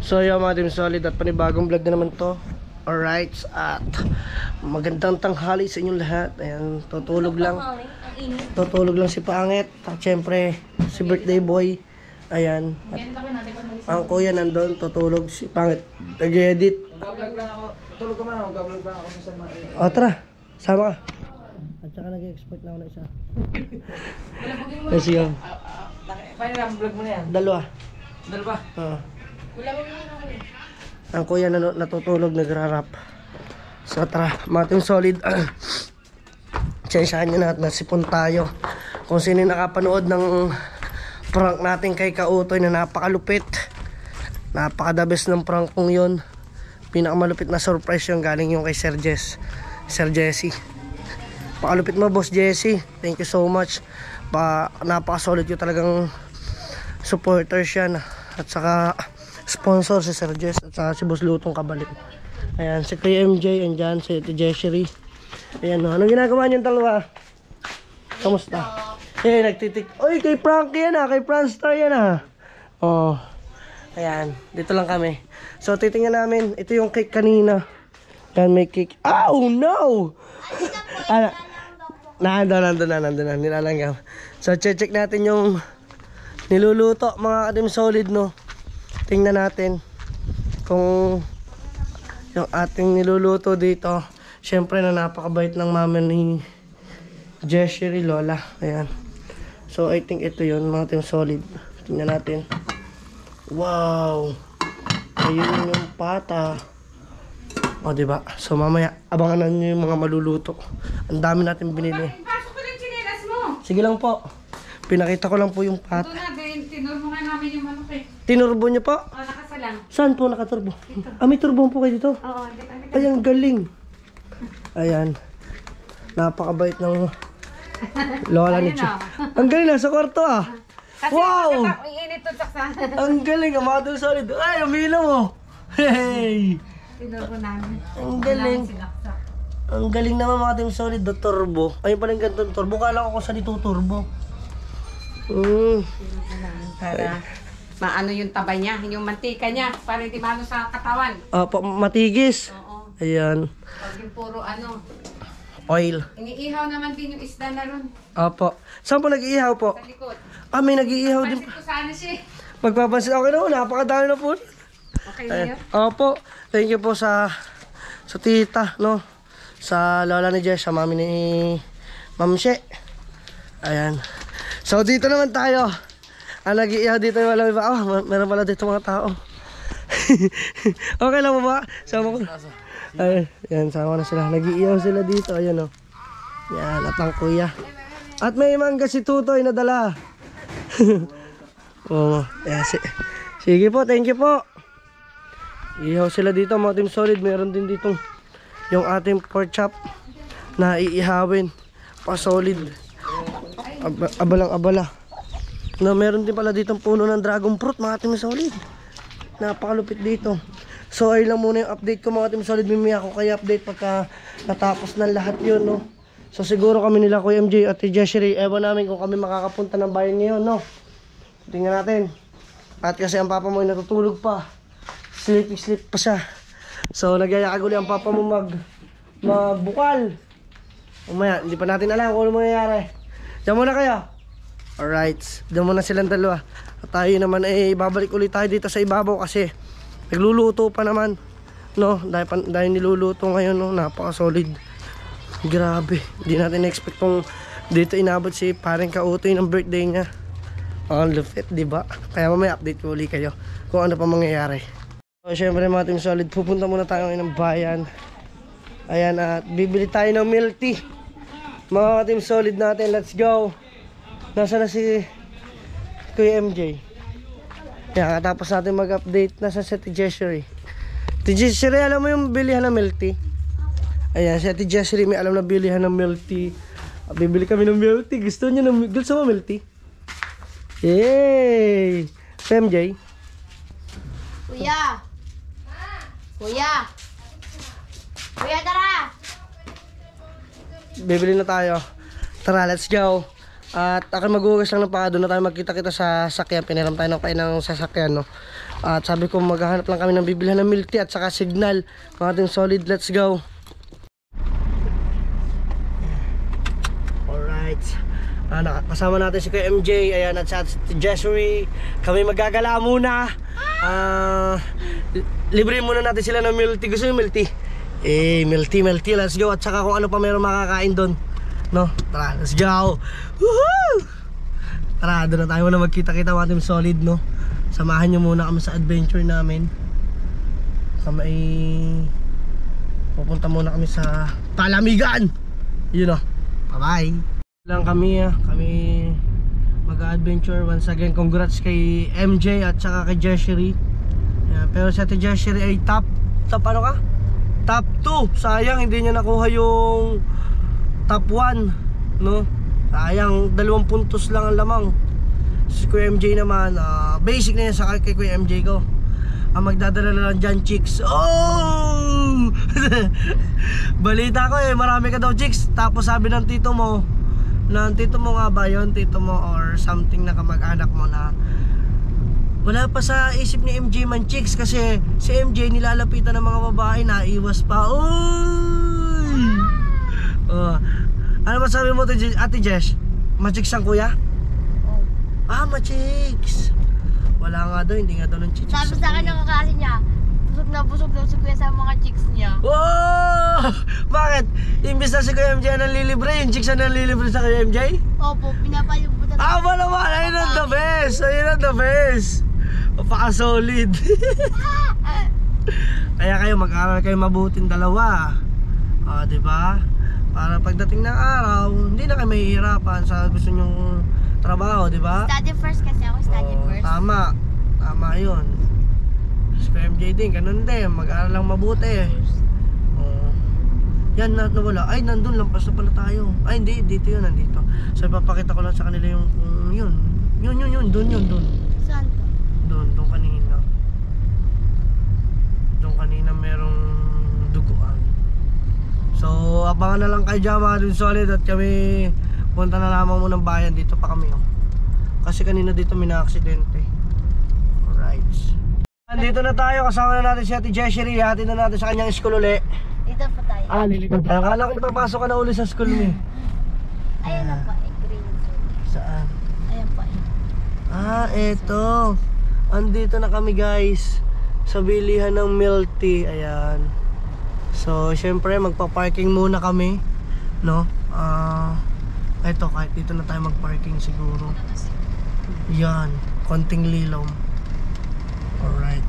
So yung mga team solid at panibagong vlog na naman to. Alright, at magandang tanghali sa inyong lahat. Ayan, tutulog lang. Tutulog lang si Pangit. At syempre, si birthday boy. Ayan. At ang kuya nandun, tutulog si Pangit. Nag-edit. Mag-vlog lang ako. Tutulog ka man ako. Mag-vlog lang ako sa mga. O tara, sama ka. At saka nag-export na ako na isa. Kasi yun. Paano lang, vlog mo na yan? Dalawa. Dalawa? Oo. Ang kuya na natutulog, nagrarap. So tara, mga team solid. Tsensahan nyo na at nasipon tayo. Kung sino yung nakapanood ng prank natin kay Kautoy na napakalupit. Napaka-the best ng prank kong yun. Pinakamalupit na surprise yung galing yung kay Sir Jesse. Pakalupit mo, Boss Jesse. Thank you so much. Napaka-solid yung talagang supporters yan. At saka sponsor si Sir Jess at saka si Boss Lutong Kabalik. Ayan, si Kuya MJ, andyan, si Ate Jessery. Ayan, anong ginagawa niyong dalawa? Kamusta? Eh, nagtitik. Oy, kay Frankie yan kay Franstar yan Oh, ayan, dito lang kami. So, titingnan namin, ito yung cake kanina. Ayan, may cake. Oh, no! Nandun na, nilalanggam. So, check natin yung niluluto, mga katim solid, no? Tingnan natin kung yung ating niluluto dito. Syempre na napakabait ng mama ni Jessery Lola. Ayan. So I think ito yun, mga team solid. Tingnan natin. Wow! Ayun yung pata. O diba? So mamaya abangan nyo yung mga maluluto. Ang dami natin binili. Pasok ko lang chinelas mo. Sige lang po. Pinakita ko lang po yung pata. Ito na, tinur mo nga namin yung manok eh. Tinurbo nyo po? O, nakasalang. Saan po nakaturbo? May turbo po kayo dito? Oo, Ay, ang galing. Ayan. Napakabait ng lola ni Che. Ang galing, nasa kwarto Kasi Wow! iinit to saksa. Ang galing, ang mga dun solid. Ay, ang hilo mo. Hey! Tinur ko namin. Ang galing. Sinaksak. Ang galing naman mga team solid, the turbo. Ayun pala yung ganitong turbo. Kala ko kung saan ito turbo. Tinur ko namin para maano yung taba niya, yung mantika niya, para hindi maano sa katawan. Matigis. Oo. Ayan. Pag yung puro ano, Oil. iniihaw naman din yung isda na ron. Opo. Saan po nag-iihaw po? Sa likod. May nag-iihaw din. Pansin ko sana siya. Magpapansin ako na, napakadami na po. Okay Ayan. niyo? Opo. Thank you po sa tita, no? Sa lola ni Jess, sa mami ni Ma'am She. Ayan. So dito naman tayo. Ang nag-iihaw dito yung walang iba. Meron pala dito mga tao. Okay lang mo ba? Sama ko. Ayan, sama na sila. Nag-iihaw sila dito. Ayan, Yan, at ang kuya. At may mangga si Tutoy na dala. Ayan, sige po, thank you po. Ihaw sila dito, mga team solid. Meron din dito yung ating pork chop na iihawin. Pa-solid. Abalang-abala. No, meron din pala ditong puno ng dragon fruit, mga team solid. Napakalupit dito. So ay lang muna yung update ko, mga team solid. Mimaya ako kayo update pagka natapos ng lahat yun, no. So siguro kami nila Kuya MJ at Jessery, ewan namin kung kami makakapunta ng bayan ngayon, no. Tingnan natin. At kasi ang papa mo ay natutulog pa. Sleep pa siya. So nagyayakag uli ang papa mo magbukal. Umaya, hindi pa natin alam kung ano mangyayari. Diyan muna kayo. Alright, diyan muna silang dalawa. At tayo naman ay babalik ulit tayo dito sa ibabaw kasi nagluluto pa naman, no? Dahil niluluto ngayon, no? Napaka-solid. Grabe, hindi natin expect kung dito inabot si paring Kautoy ng birthday niya. Ang lupit, di ba? Kaya mamaya update ko ulit kayo kung ano pa mangyayari. So, syempre mga team solid, pupunta muna tayo ngayon ng bayan. Ayan, at bibili tayo ng milk tea. Mga team solid natin, let's go. Nasa na si Kuya MJ? Kaya katapos natin mag-update, nasa si Ate Jessery. Ate Jessery, alam mo yung bilihan ng milk tea? Ayan, si Ate Jessery may alam na bilihan ng milk tea. Bibili kami ng milk tea. Gusto mo milk tea? Yay! MJ? Kuya! Kuya! Kuya, tara! Bibili na tayo. Tara, let's go. At ako maghugas lang ng paa. Doon na tayo magkita-kita sa sakyan. Piniram tayo ng kain ng sasakyan, no? At sabi ko maghahanap lang kami ng bibilhan ng milk tea at saka signal. Mga ating solid, let's go. Alright. Kasama natin si Kuya MJ, ayan, at sa Jessery. Kami magagala muna. Libre muna natin sila ng milk tea. Gusto yung milk tea? Milk tea, let's go. At saka kung ano pa meron makakain doon. No? Tara, let's go. Woohoo! Tara, doon na tayo muna magkita-kita mga team solid, no? Samahan nyo muna kami sa adventure namin. Pupunta muna kami sa Palamigan. Yun, no? Bye-bye. Lang kami, kami mag-adventure. Once again, congrats kay MJ at saka kay Jessery. Pero si Ate Jessery ay top ano ka? Top 2. Sayang hindi niya nakuha yung top 1, no? Sayang, 2 puntos lang ang lamang. Si Kuya MJ naman, basic na yan sa kay Kuya MJ ko. Ang magdadala na lang dyan, chicks. Oh! Balita ko marami ka daw chicks. Tapos sabi ng tito mo nga ba yun, tito mo or something na kamag-anak mo na wala pa sa isip ni MJ man chicks. Kasi si MJ nilalapitan ng mga babae, naiwas pa. Uy! Ano masabi mo Ate Jesh? Ma-chicks ang kuya? Ma-chicks. Wala nga daw, hindi nga daw ng chicks. Sabi sa akin ng kaklase niya, busog daw si kuya sa mga chicks niya. Wow! Bakit? Imbis na si Kuya MJ ang nanlilibre, yung chicks ang nanlilibre sa Kuya MJ? Opo, pinapalibutan. Ba naman? Ayun ang the best! Ayun ang the best! Mapaka-solid. Kaya kayo, mag-aral kayo mabuting dalawa. Diba? Para pagdating ng araw, hindi na kayo mahihirapan sa gusto nyong trabaho, diba? Study first kasi ako, study first. Tama yun. Si MJ din, ganun din, mag-aaral lang mabuti. Yan, nawala. Ay, nandun, lampas na pala tayo. Ay, hindi, dito yun, nandito. So, ipapakita ko lang sa kanila yung yun, doon. Saan to? Doon kanina. Doon kanina merong duguan. So, abangan na lang kayo dyan mga dun solid at kami punta na lamang mo ng bayan. Dito pa kami, kasi kanina dito may na-aksidente. Alright. Dito na tayo, kasama na natin si Ate Jessery. Hatid na natin sa kanyang school uli. Dito pa tayo. Lilipad tayo. Akala ko ipapasok ka na uli sa school mo. Ayan na pa, green. Saan? Ayan pa. Eto. Andito na kami guys sa bilihan ng milk tea. Ayan. So, syempre magpa-parking muna kami, no? Eto, kahit dito na tayo mag-parking siguro. Yan, konting lilom. Alright.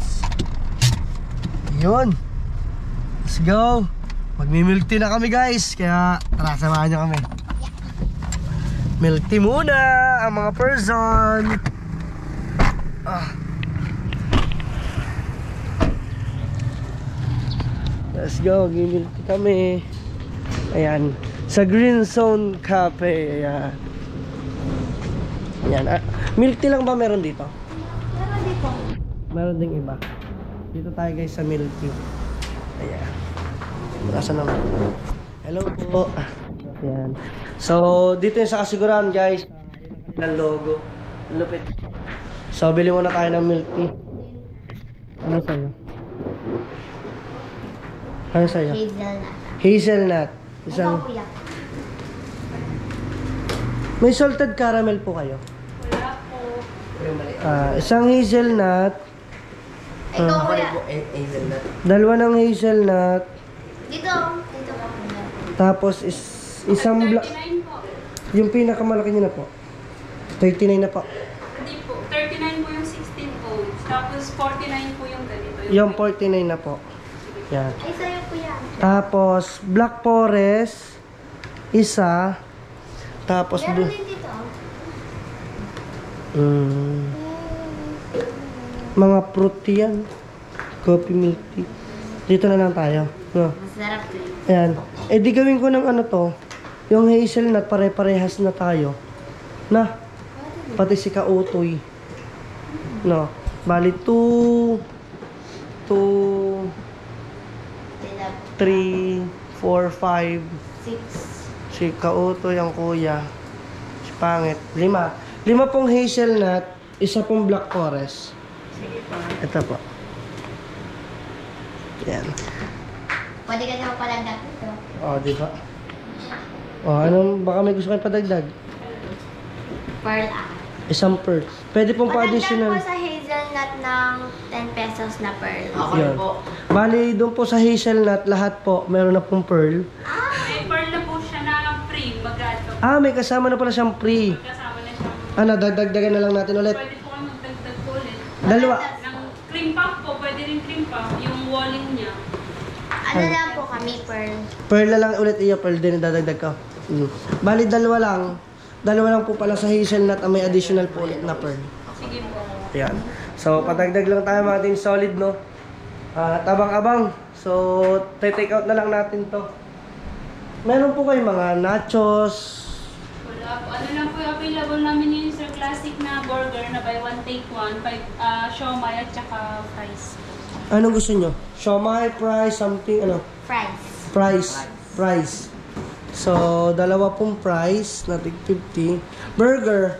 Yun. Let's go. Magmi-milk tea na kami guys. Kaya tara, samahan nyo kami. Milk tea muna ang mga person. Let's go, mag-milk tea kami. Ayan, sa Green Zone Cafe. Ayan. Ayan. Milk tea lang ba meron dito? Meron dito. Meron ding iba. Dito tayo guys sa milk tea. Ayan. Nasaan naman? Hello po. Ayan. So, dito yung sa kasiguran guys. Ng logo. Lupit. So, bili muna tayo ng milk tea. Ano sa'yo? Ano sa'yo? Hazelnut. Hazelnut. Isang... Ikaw, kuya. May salted caramel po kayo? Wala po. Isang hazelnut. Ikaw, kuya. Dalawa ng hazelnut. Dito ka kuya. Tapos isang black. 39 po. Yung pinakamalaki niyo na po. 39 na po. Hindi po. 39 po yung 16 ounce. Tapos 49 po yung ganito. Yung 49 na po. Yan. Ay, sa'yo kuya. Tapos black forest isa. Tapos Meron din dito. mga fruit yan. Coffee milk tea. Dito na lang tayo. No. Masarap to. Ayan. Di gawin ko ng ano to. Yung hazelnut, pare-parehas na tayo. Na. Pati si Kautoy. No. Bali 2, 3, 4, 5. 6. Si Kautoy ang kuya. Si Pangit. 5. 5 pong hazelnut, isa pong black forest. Sige po. Ito po. Yan. Pwede ka naman pala dito. Di ba? Anong, baka may gusto kayo padagdag? Pearl ah. Isang pearl. Pwede pong Padagdag pa-additional. po sa hazelnut ng 10 pesos na pearl. Yun. Bali, doon po sa hazelnut, lahat po, meron na pong pearl. May pearl na po siya na free. Magado. May kasama na pala siyang free. Kasama na siya. Dagdagan na lang natin ulit. Pwede po kayo magdagdag po ulit. Dalawa. Ng cream puff po, pwede rin cream puff. Yung walling niya. Ano lang po kami, pearl. Pearl na lang ulit, pearl din dadagdag ko. Bali, dalawa lang. Dalawa lang po pala sa hazelnut ang may additional po ulit na pearl. Sige po. Ayan. So, patagdag lang tayo mga ating solid, no? At abang-abang. So, take out na lang natin to. Meron po kayo mga nachos. Wala po. Ano lang po yung available namin yung Sir Classic na burger na buy one take one. Siomay at saka fries. Anong gusto nyo? Siomai, fries, something, ano? Fries. Fries. So, dalawa pong fries na tig 50. Burger.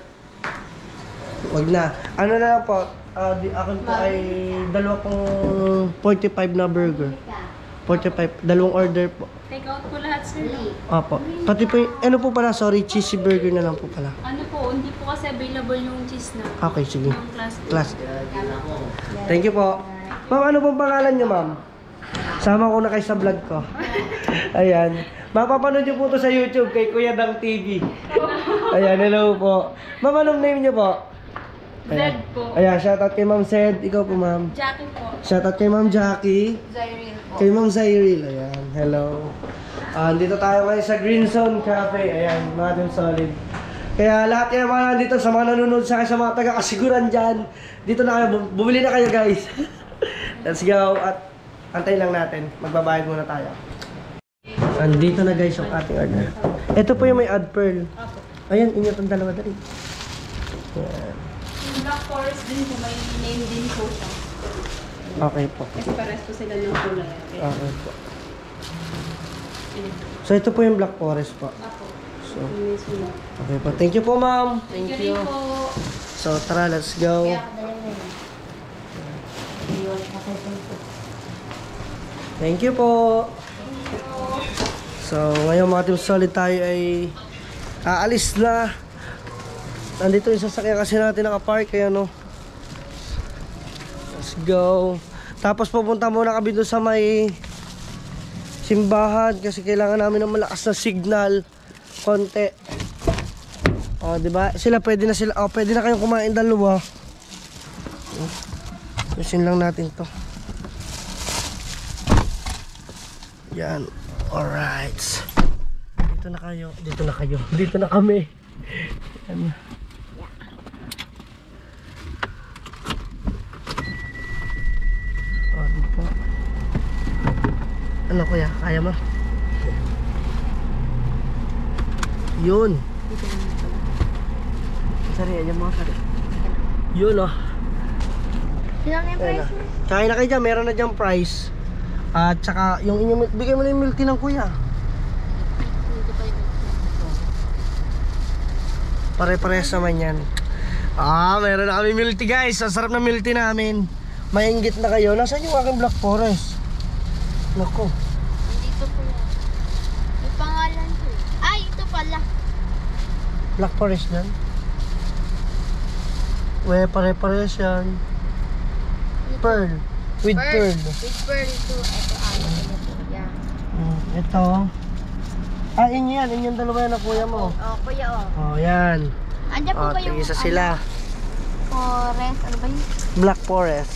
Wag na. Ano na lang po? Akin po ay dalawa pong 45 na burger. 45. Dalawang order po. Take out po lahat, sir. Opo. Pati po yung, ano po pala? Sorry, cheesy burger na lang po pala. Ano po, hindi po kasi available yung cheese na. Okay, sige. Yung classic. Class. Thank you po. Ma'am, ano pong pangalan nyo, ma'am? Sama ko na kayo sa vlog ko. Ayan. Mapapanood nyo po to sa YouTube kay Kuya Dang TV. Ayan, hello po. Ma'am, anong name nyo po? Zed po. Ayan, shoutout kay Ma'am Zed. Ikaw po, ma'am. Jackie po. Shoutout kay Ma'am Jackie. Zyril po. Kay Ma'am Zyril. Ayan, hello. Dito tayo ngayon sa Green Zone Cafe. Ayan, mga ating solid. Kaya lahat kayo mga nandito sa mga nanonood sa akin, sa mga taga-kasiguran dyan, dito na kayo, bumili na kayo guys. Let's go at antayin lang natin. Magbabayad muna tayo. Andito na guys yung ating order. Ito po yung may add pearl. Ayan, inyo itong dalawa dali. Ayan. Yung Black Forest din po, may name din po siya. Okay po. Kasi pares po sila ng kulay. Okay po. So ito po yung Black Forest po. So, okay po. Thank you po ma'am. Thank you po. So tara, let's go. Thank you po. So, ngayon mga team solid tayo ay aalis na. Nandito yung sasakyan kasi natin nakapark kaya no. Let's go. Tapos pupunta muna kami doon sa may simbahan kasi kailangan namin ng malakas na signal konti. Di ba? Sila pwede na kayong kumain dalawa. Pusin lang natin 'to. Yan. Alright. Dito na kayo. Dito na kami. Yan. Dito. Ano kuya? Kaya mo? Yun. Sari, ayan mo. Sari. Yun oh. Sino na yung price? Kain na kayo dyan. Meron na dyan price. At saka yung inyong, bigay mo na yung milk tea ng kuya. Pare-parehas naman yan. Meron na kami milk tea guys. Ang sarap na milk tea namin. Mainggit na kayo. Nasaan yung aking Black Forest? Nako. Dito po yan. May pangalan ko. Ay, ito pala. Black Forest yan. Pare-parehas yan. Pearl. With pearl. With pearl too. Ito ano po. Yan. Ito. Inyo yan. Inyong dalawa yan na kuya mo. Kuya Yan. Andiyan po ba yung isa sila. forest? Ano ba yun? Black Forest.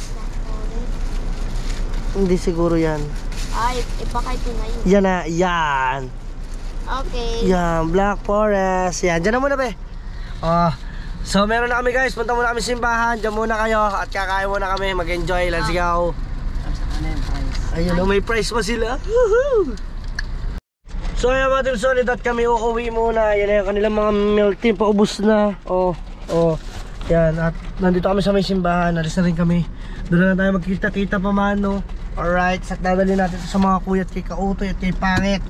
Hindi siguro yan. Iba kayo po na yun. Yan na. Yan. Okay. Yan. Black Forest. Yan. Diyan na muna be. So meron na kami guys. Punta muna kami simbahan. Diyan muna kayo. At kakain muna kami. Mag-enjoy. Let's go. Ayun. May prize pa sila. Woohoo! So ayan mga team solid at kami uuwi muna. Yan na yung kanilang mga milk tea. Paubos na. Yan. At nandito kami sa may simbahan. Alis na rin kami. Doon na tayo magkita-kita pa mano. Alright. At dadali natin sa mga kuya at kay Kautoy at kay Pangit.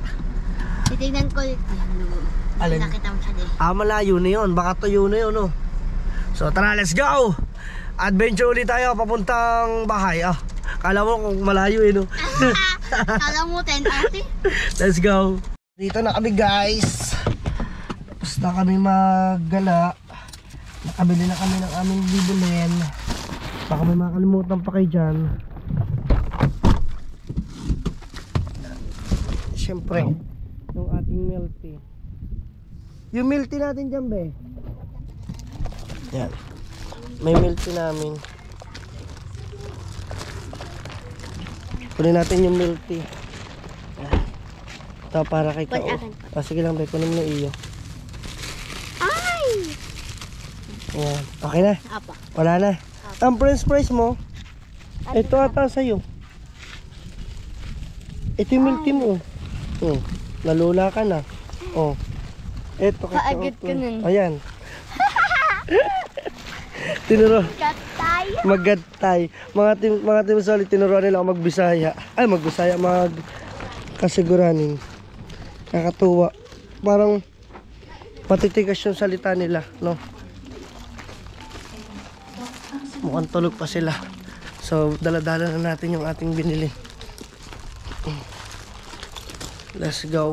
Titignan ko ulit. Alin? Nakita mo siya din. Malayo na yun. Baka tuyo na yun, oh. So tara, let's go! Adventure ulit tayo papuntang bahay. Kala mo kung malayo no? Kala mo 10 ate? Let's go! Dito na kami guys. Tapos na kami maggala. Nakabili na kami ng aming bibilin. Baka may makalimutan pa kayo dyan. Siyempre, yung ating milk tea. Yung milk tea natin dyan, be. Yan. May milk tea namin. Kunin natin yung milk tea. Ito para kay Kao. Sige lang, be. Kunin mo na iyo. Ay! Yan. Okay na? Apa. Wala na. Ang french fries mo, ito ata sa'yo. Ito yung milk tea mo. Nalula ka na. Ito kay Kaagad Kao. ka nun. Ayan. Tinuro. Katay. Magatay. Mga team solid, tinuruan nila ako magbisaya. Ay, magbisaya, kasiguranin. Nakatuwa. Parang patitigas yung salita nila, no? Mukhang tulog pa sila. So, dala-dala na natin yung ating binili. Let's go.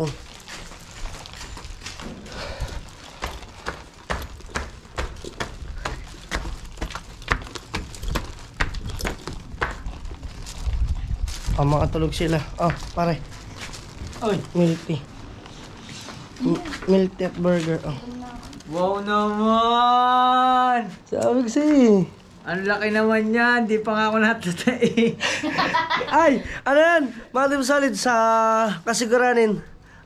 Mga tulog sila. Pare. Oy. Milk tea. Milk tea at burger. Wow naman! Sabi ko sa'yo. Ang laki naman yan. Di pa nga ako natatay. Ay! Ano yan? Mga team solid sa kasiguranin.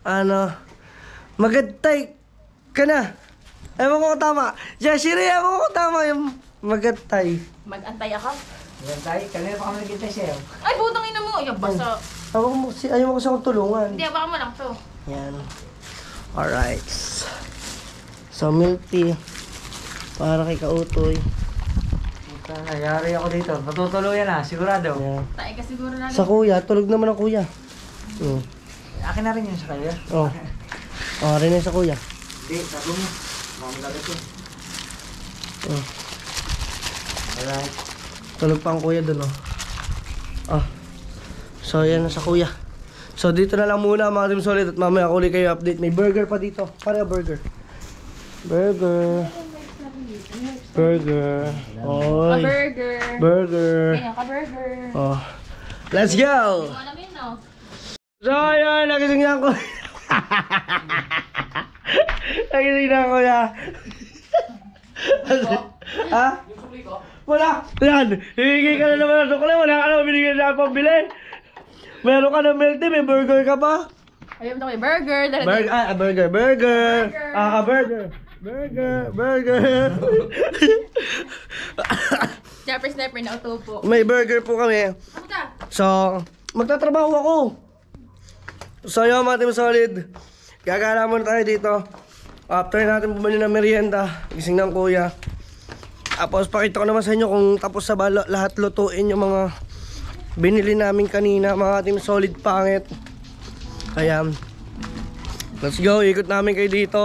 Magatay ka na. Ewan ko kung tama. Jashiri, ewan ko kung tama yung magatay. Mag-antay ako. Yan tayo. Kanina pa kami nagkintay sa'yo. Ay, putang ina mo. Ay, basta. Ayaw mo kasi akong tulungan. Hindi, baka mo lang to. Yan. Alright. So, milk tea. Para kay Kautoy. Nangyari ako dito. Matutuluyan na. Sigurado. Yan. Tayo ka siguro na. Sa kuya, tulog naman ang kuya. Akin na rin yun sa kanya. Rin na sa kuya. Hindi. Sabi mo. Mamagalit ko. Alright. Tulog pa ang kuya dun, So, yan na sa kuya. So, dito na lang muna mga team solid at mamaya ako ulit kayo update. May burger pa dito. Para burger. Burger. Burger. Oy. Burger. Burger. Kaya ka burger. Let's go! Alam yun, no? So, ayan. Nagising na ako. Nagising na ako, kuya. Ha? Wala. Yan. Hihigay ka na naman ng sukle. Wala ka naman binigyan na pambili. Meron ka ng milk tea. May burger ka pa. Ayun mo yung burger. Burger. Burger. Burger. Burger. Jumper sniper na uto po. May burger po kami. Ano ka? So, magtatrabaho ako. So, yun mga team solid. Gagala muna tayo dito. After natin bumili ng merienda, gising ng kuya. Tapos pakita ko naman sa inyo kung tapos sa lahat lutuin yung mga binili namin kanina, mga team solid pangit. Kaya, let's go. Ikot namin kayo dito.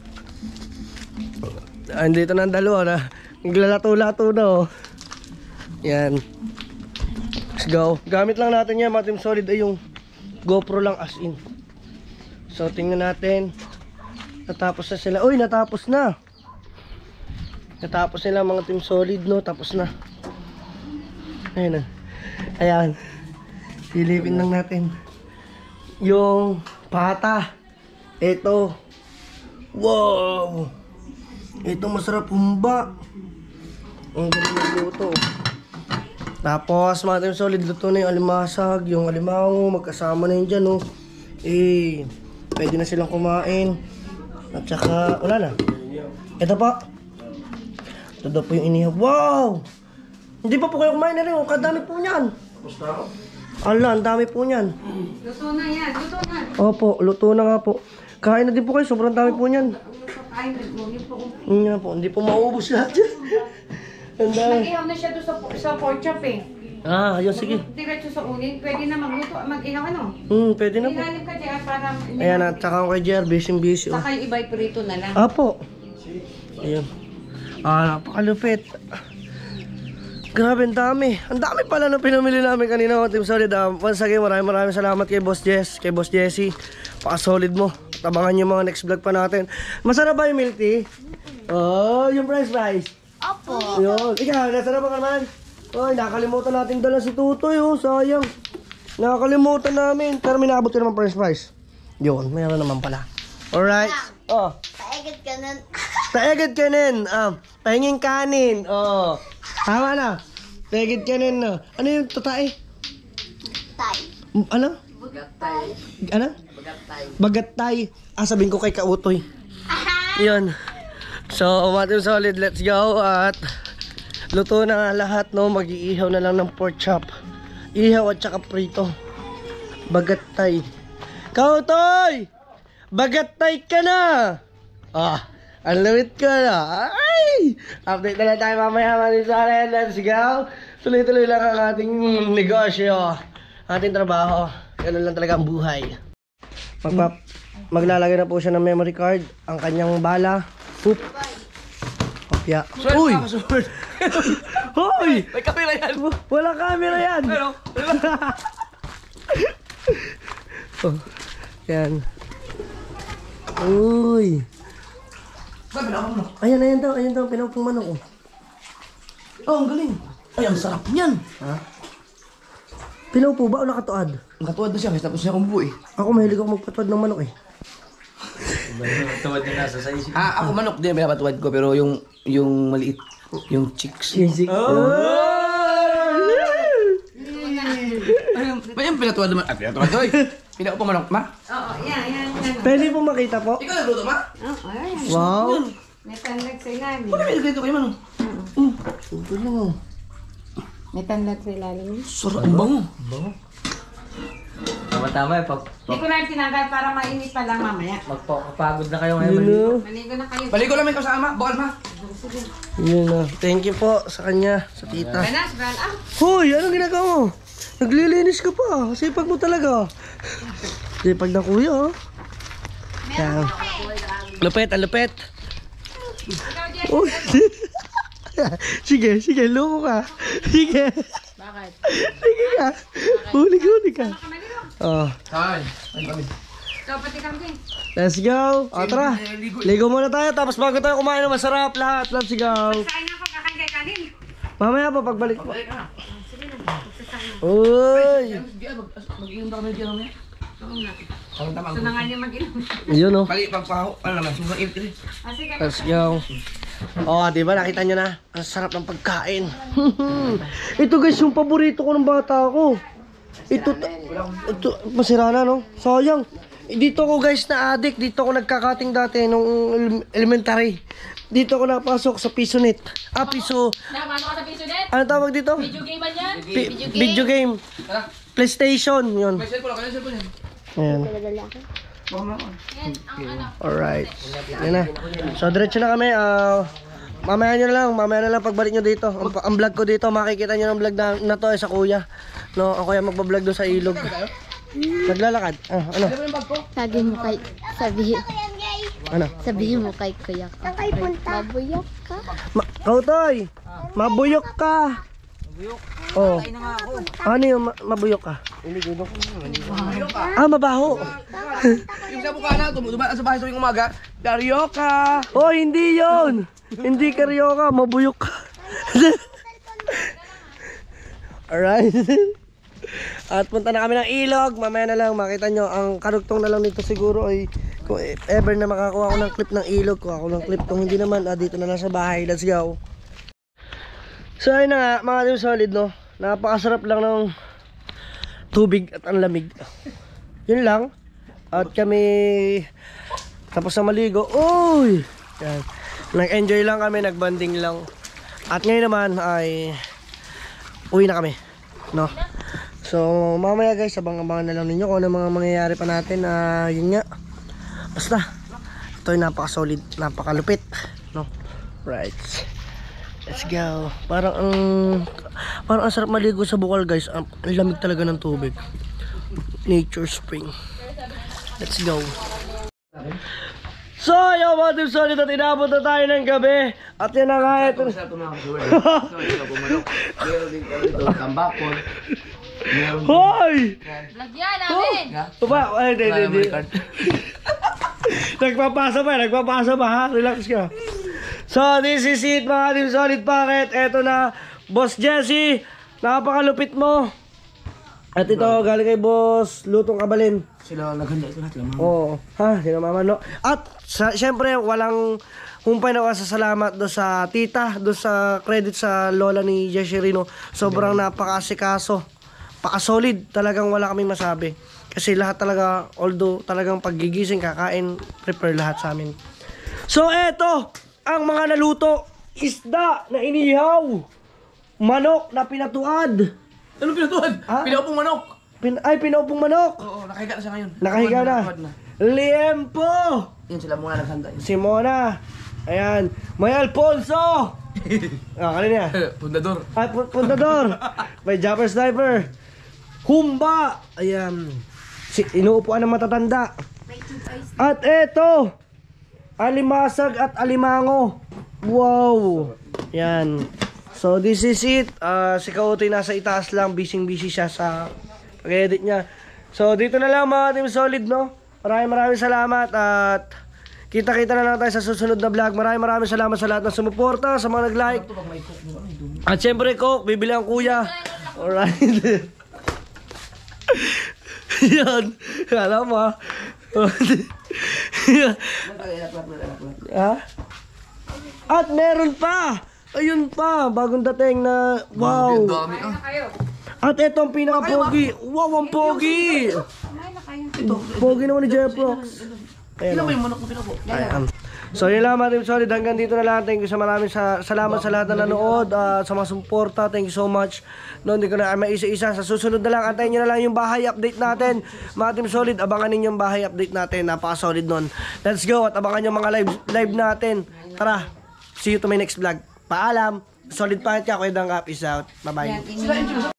Andito na ang dalawa na. Naglalato-lato na Yan. Let's go. Gamit lang natin yan mga team solid ay yung GoPro lang as in. So tingnan natin. Natapos na sila. Uy, natapos na. Natapos nila mga team solid, no? Tapos na. Ayan na. Ayan. Silipin lang natin. Yung pata. Ito. Wow. Ito masarap humba. Ang galing magluto. Tapos mga team solid, luto na yung alimasag, yung alimango, magkasama na yun dyan, no? Pwede na silang kumain. At saka, wala na. Ito pa. Ito daw po yung inihaw. Wow! Hindi pa po kayo kumain na rin. Ang kadami po niyan. Ala, ang dami po niyan. Luto na yan. Luto na. Opo, luto na nga po. Kain na din po kayo. Sobrang dami po niyan. Ay, nagmuli po. Nga po, hindi po maubos lahat yan. Ang dami. Nag-ihaw na siya doon sa pork chop eh. Ayun, sige. Diretso sa unin. Pwede na magluto. Mag-ihaw ano? Pwede na po. Ilalim ka dyan para... Ayan, at saka ako kay JR, busy. Saka yung iba'y prito na lang. Apo. Ayun. Napakalupit. Grabe, ang dami. Ang dami pala na pinamili namin kanina mga Team Solid. Once again, maraming salamat kay Boss Jess, kay Boss Jessie. Paka-solid mo. Tabangan yung mga next vlog pa natin. Masarap ba yung milk tea? Oh, yung french fries. Opo. Yun. Ikaw, nasarap ka naman? Oy, nakalimutan natin dala si Tutoy, oh. Sayang. Nakakalimutan namin. Pero minabot ko naman french fries. Yun, mayroon naman pala. Alright. Oh. Paegad ka nun. Taegad kanin. Pahinging kanin. Oh. Tama na. Taegad kanin na. Ano yung tatae? Tay. Ano? Bagatay. Ano? Bagatay. Bagatay. Sabihin ko kay Kautoy. Yun. So, Team Solid, let's go. At luto na nga lahat, no? Mag-iihaw na lang ng pork chop. Ihaw at saka prito. Bagatay. Kautoy! Bagatay ka na! Ang lamit ka na. Ay! Update na lang tayo mamaya, mga Team Solid. Let's go. Tuloy-tuloy lang ang ating negosyo. Ating trabaho. Ganun lang talaga ang buhay. Maglalagay na po siya ng memory card. Ang kanyang bala. Poop. Kopya. Uy! Hoy! May kamera yan. Wala camera yan! Oh, yan. Uy! Ayan daw. Pinapong manok. Oh, ang galing. Ay, ang sarap niyan. Ha? Pinupo ba o nakatuad? Nakatuwad na siya, kasi tapos niya kumubo eh. Ako mahilig ako magpatuad ng manok eh. Tuwad niya nasa sa isip. Ako manok din, pinapatuwad ko, pero yung maliit, yung chicks. Ba yung pinatuwad naman? Pinatuwad ko eh. Pinako pa manok, ma? Oo, yan. Pwede po makita po? Ikaw nagluto, ma? Oo, ayan. Wow! May tanlag sa ilalim. Bakit may nagluto kayo, manong? Ito lang oh. May tanlag sa ilalim. Sarap, ang bango. Tama-tama eh, Hindi ko lang tinanggal para mainit pa lang mamaya. magpapagod na kayo ngayon. Yun na. Maligo na kayo. Baligo lang may kasama, bakal ma. Yun na. Thank you po sa kanya, sa tita. Banas, bal out. Hoy, anong ginagawa mo? Naglilinis ka pa. Sipag mo talaga. Sipag na kuya, oh. Yan. Lupet, ang lupet. Uy. Sige, loko ka. Sige. Bakit? Sige ka. Huli ka. Oh, Saan? Ay, kami. So, pati kami. let's go. O, tara. Ligo muna tayo, tapos bago tayo kumain ng masarap lahat. Let's go. Kain ako, kakain kay kanin. Mamaya pa, pagbalik po. Uy. Mag-inom na kami dyan mamaya. Oo nga. Ang tamang. Gusto na nga niya mag-inom. Yun, oh. Bali, pagpaho, ano naman, sobrang init eh. Sige, Let's go. Oh, di ba nakita nyo na? Ang sarap ng pagkain. Ito guys, yung paborito ko ng bata ko. Ito, masira na, no? Sayang. Dito ako guys na addict. Dito ako nagkakating dati nung elementary. Dito ako napasok sa Pisonet. Piso. Nakapasok ka sa piso net? Ano tawag dito? Video game man yan? Video game. PlayStation, yun. May cellphone ako, cellphone yan. Ayan. Dala ako. Baka mo ako. Alright. Yan na. So, diretso na kami. Mamaya na lang pagbalik nyo dito. Ang vlog ko dito, makikita nyo ng vlog na to ay sa kuya. No, ang kuya magbablog doon sa ilog. Maglalakad. Ano? Sabihin mo kay kuya ka. Mabuyok ka. Kautoy! Mabuyok ka! Oh. Ano yung mabuyok ka? Mabaho. Yung sa mukha na, dumaan sa bahay tuwing umaga, Daryoka! Oh, hindi yon. Hindi karyoka, mabuyok ka. Alright. At punta na kami ng ilog. Mamaya na lang makita nyo. Ang karugtong na lang nito siguro ay kung ever na makakuha ko ng clip ng ilog, kuha ko ng clip. Kung hindi naman, dito na lang sa bahay. Let's go. So ayun na nga, mga Team Solid, no? Napakasarap lang ng tubig at ang lamig. Yun lang. At kami tapos na maligo. Uy! Yan. Nag-enjoy lang kami, nag-banding lang. At ngayon naman ay uwi na kami, no? So mamaya guys, abang-abangan na lang ninyo kung ano mga mangyayari pa natin. Yun nga. Basta ito ay napaka-solid, napaka-lupit, no? Right. Let's go. Parang ang sarap maligo sa bukal guys. Ang lamig talaga ng tubig. Nature spring. Let's go. So, yung mga Team Solid at inabot na tayo ng gabi. At yan na nga, ito. Sa ito mga kasuwin. Ito po manok. Meron din kami ito. Tambakol. Meron din. Hoy! Lagyan namin. Baba, ay, hindi, Wala hindi. naman card. Nagpapasa pa ha? Relax ka. So, this is it mga Team Solid Packet. Eto na, Boss Jesse. Napakalupit mo. At ito, galing kay Boss Lutong Kabalin. Sila naghanda ito lahat lang. Oo. Ha? Sino mama, no? At, syempre, walang humpay na salamat do sa tita, do sa credit sa lola ni Jesse Rino. Sobrang napaka-asikaso. Paka-solid. Talagang wala kaming masabi. Kasi lahat talaga, although talagang paggigising, kakain, prepare lahat sa amin. So, eto, ang mga naluto. Isda na inihaw. Manok na pinatuad. Ano pinatuan? Ha? Pinaupong manok. Pinaupong manok. Oo, nakahiga na siya ngayon. Nakahiga na. Tuwad na. Liempo. Yun sila muna naghanda. Simona. Ayan. May Alfonso. Kanina. Pundador. Ay, Pundador. May Jumper Sniper. Humba. Ayan. Inuupuan ng matatanda. At eto. Alimasag at alimango. Wow. Yan. So this is it. Si Kautoy nasa itaas lang. Busy siya sa pag-edit niya. So dito na lang mga Team Solid, no? Maraming salamat at kita-kita na lang tayo sa susunod na vlog. Maraming salamat sa lahat ng sumuporta, sa mga nag-like. At syempre, Coke, bibili ang kuya. Alright. Yan. Alam mo, ha? Ha? At meron pa! Ayun pa, bagong dating na, wow! Dami ah. Kayo. At ito ang pinaka-pogi! Wow, ang pogi! Kumain na kayo. Pogi naman ni Jeprox. Ayan Sino o. ba yung manok na pinapo? Ayan. So yun lang mga Team Solid, hanggang dito na lang. Thank you sa maraming salamat sa lahat na nanood at sa mga sumuporta. Thank you so much. No, hindi ko na maisa-isa. Sa susunod na lang, antayin nyo na lang yung bahay update natin. Mga Team Solid, abangan ninyo yung bahay update natin. Napaka-solid nun. Let's go at abangan yung mga live natin. Tara, see you to my next vlog. Paalam. Solid Packet ka, Kuya Dangkap. Peace out. Bye-bye. Yan,